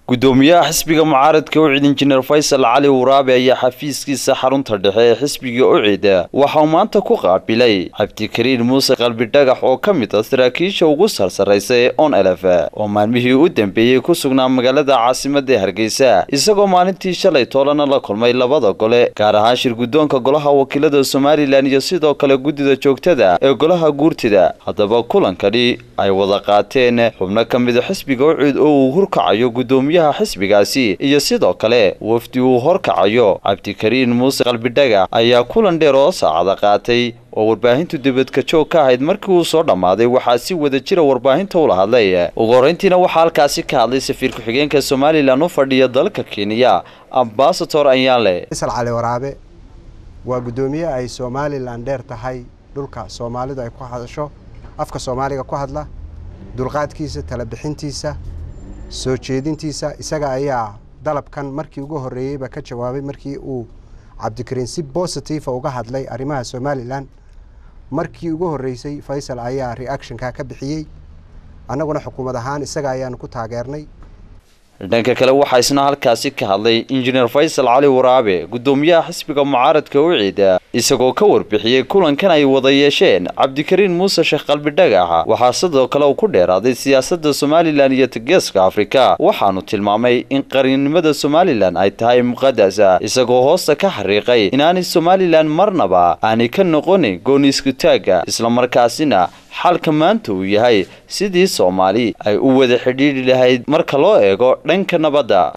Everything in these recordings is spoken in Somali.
gudoomiyaha xisbiga mucaaradka u ciidan injineer Faysal Cali Waraabe ayaa xafiiskiisa xarunta dhexe ee xisbiga u ciida waxa uu maanta ku qaabilay Cabdikariin Muuse Qalbi Dhagax oo kamid ah saraakiisha ugu sarsareysay ee ONLF oo maalmihii u dambeeyay ku sugnaa magaalada caasimadda Hargeysa isagoo maalintii shalay toolana la kulmay labada gole gaar ahaan shir gudoonka golaha wakiilada Soomaaliland iyo sidoo kale gudida joogtada ee golaha guurtida hadaba kulankani ay wada qaateen xubno kamid ah xisbiga u ciid oo uu hurkacayo gudoomiyaha xisbigaasi iyo sidoo kale wafdi uu horkacayo Cabdikariin Muuse Qalbi Dhagax ayaa kulan dheer oo saacada qaatay oo warbaahintu dibadka joog ka ahayd markii uu soo dhamaaday waxa si wada jira warbaahinta ula hadlay ugu horeyntiina waxa halkaasi ka hadlay safiir ku-xigeenka Soomaaliland oo fadhiya dalka Kenya Ambassador Anyale Faysal Cali Waraabe waa gudoomiyaha ay Soomaaliland dheer tahay dhulka Soomaalidu ay ku hadasho afka Soomaaliga ku hadla dulqaadkiisa tala bixintiisa soo jeedintiisa isaga ayaa dalabkan markii ugu horeeyay ka jawaabay markii uu Cabdikariin si positive uga hadlay arrimaha Soomaaliland markii ugu horeysay Faysal ayaa reaction ka bixiyay anaguna xukuumad ahaan isaga ayaan ku taageernay dhanka kale waxa isna halkaasi ka hadlay injineer Faysal Cali Waraabe gudoomiyaha xisbiga mucaaradka u ciida isagoo ka warbixiyay kulankan ay wada yeesheen Cabdikariin Muuse Qalbi Dhagax waxa sidoo kale uu ku dheeraaday siyaasadda Soomaaliland iyo Geeska Afrika waxaanu tilmaamay in qaranimada Soomaaliland ay tahay muqadas isagoo hoosta ka xariiqay inaanay Soomaaliland marnaba aanay ka noqonin gooni isku taaga isla markaasina xalka maanta uu yahay sidii Soomaali ay u wada xidhiidhi lahayd marka loo eego dhanka nabadda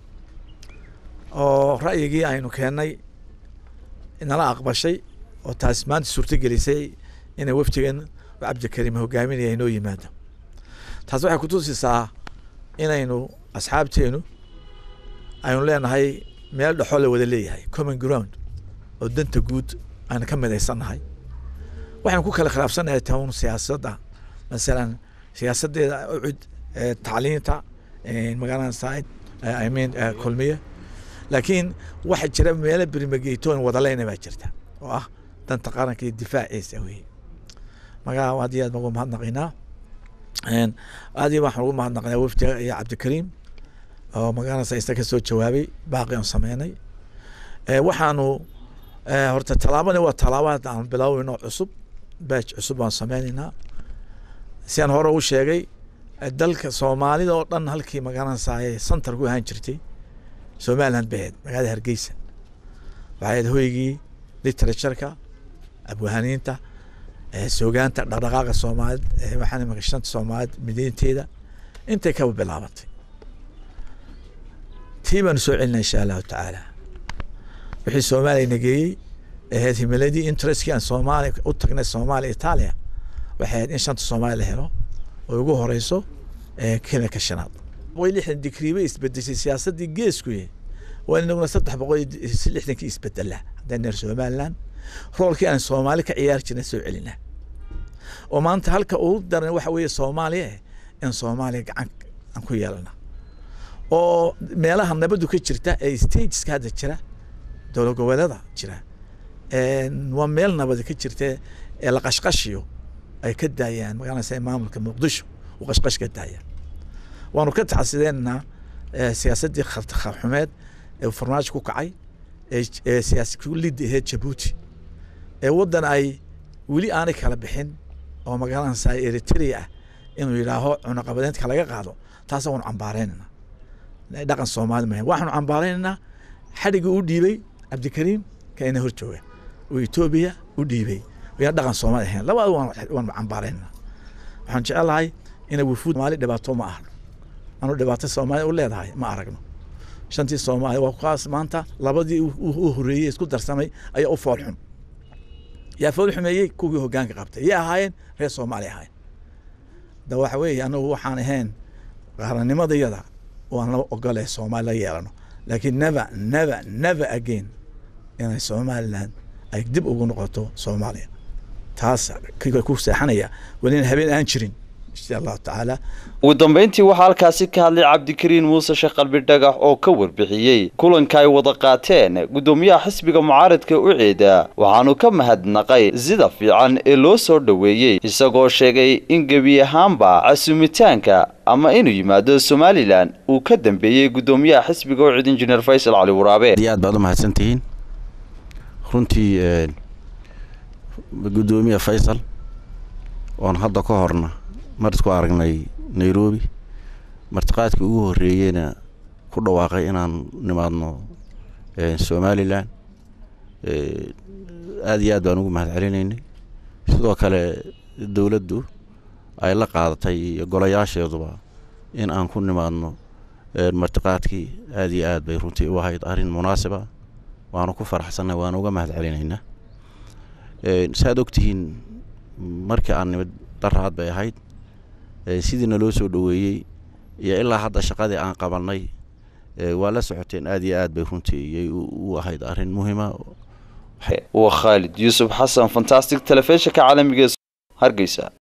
oo ra'yigii aynu keenay inala aqbashay oo taas maanta suurta gelisay inay waftigan Cabdikariin hogaaminaya inoo yimaado taas waxay ku tusisaa inaynu asxaabteenu aynu leenahay meel dhaxo la wada leeyahay common ground oo danta guud aan ka midaysanahay waxaan ku kala khilaafsanahay toon siyaasadda مثلا siyaasadeeda ucid tacliinta magaalada Said I mean kulmiye laakiin waxa jira meel birmageytoon wada leeyna ba jirta oo ah danta qaranka iyo difaaciisa weey magaca waadiyad ugu mahadnaqina aadi waxaan ugu mahadnaqnaa wafdiga iyo Cabdikariin oo magaalada Said ka soo jawaabay baaqi aan sameynay waxaanu horta talaabana waa talaabada aan bilaawayno cusub batch cusub aan sameynayna si aan hore u sheegay dalka Soomaalida oo dhan halkii magaalada Said center ku ahaan jirtay Soomaaliland baad magaalada Hargeysa waxay hoygii literature-ka abwaaniinta soogaanta dhaqdhaqaaqa Soomaalid waxaan maqashanta Soomaalid mideynteeda intay ka bilaabatay tiiban soo celina insha Allah ta'ala wixii Soomaaliya nageeyay himiladii interest-kii aan Soomaaliya u tagnay Soomaaliya Itaaliya waxay in shanta Soomaaliya helo oo ugu horeyso kala ka shanaad way lixdan digriibay isbedeshay siyaasadii geesku waa inaguna 360 isbedela hadana Soomaaliland roolkii aan Soomaali ka ciyaar jirnay soo celina oo maanta halka uu daran waxa weeye Soomaaliya in Soomaaliya gacan aan ku yeelana oo meelaha nabadu ka jirta ee stages ka jira dowlad goboleedada jira waa meel nabad ka jirta ee la qashqashiyo ay ka daayaan magaalada maamulka Muqdisho oo qashqash ka daayaan waanu ka taxasideena siyaasadii xumeed ee farmaajo ku kacay ee siyaasad ku lidii Djibouti ee wadan ay wali aanay kala bixin oo magaalada Said Eritrea inuu yiraaho cunaqabadeedka laga qaado taas oo cambaareenna dhaqan Soomaali ma waxaanu cambaareenna xadiga u dhiibay Cabdikariin kaina hor jooga oo Itoobiya u dhiibay ويا دقن Soomaali ahaan labada waan cambaarayna waxaan jecelahay in wufuud Soomaali dhibaato ma ahno aanu dhibaato Soomaali u leedahay ma aragno shantii Soomaali waa qaas maanta labadii uu horeeyay isku darsamay ayaa u foolxun yaa foolxumeeyay kuwii hoggaanka qabtay yaa ahaayeen reer Soomaali ahayn da waxa weeye anagu waxaan ahayn qarannimadayada waan la ogolay Soomaali la yeelano laakiin never again in Soomaaliland ay dib ugu noqoto Soomaaliya taas ku seexanaya walina habeen aan jirin insha allahu tacaala. ugu dambeyntii waxaa halkaasi ka hadlay cabdikariin muuse sheekh qalbi dhagax oo ka warbixiyey kulanka ay wada qaateen gudoomiyaha xisbiga mucaaradka uceeda waxaanu ka mahadnaqay sida fiican ee loo soo dhaweeyey isagoo sheegay in gebi ahaanba casumitaanka ama inuu yimaado Somaliland uu ka dambeeyay gudoomiyaha xisbiga uceeda injineer Faysal Cali Waraabe. aad baad u mahadsantihiin runtii gudoomiyaha Faysal oon hadda ka horna markii ku aragnay Nairobi martiqaadkii ugu horeeyayna ku dhawaaqay inaan nimaadno Somaliland aad baan ugu mahadcelinaynay sidoo kale dawladdu ay la qaadatay golayaasheeduba in aan ku nimaadno martiqaadkii aad bay runtii u ahayd arrin munaasib ah waanu ku faraxsanahay waan uga mahadcelinaynaa saad ogtihiin markii aan nimid daraad bay ahayd sidina loo soo dhaweeyay iyo ilaa hadda shaqadii aan qabanay waa la socoteen aad bay runtii u ahayd arrin muhiim ah. waa Khalid Yusuf Xasan Fantastic Television ka caalamiga Hargeysa.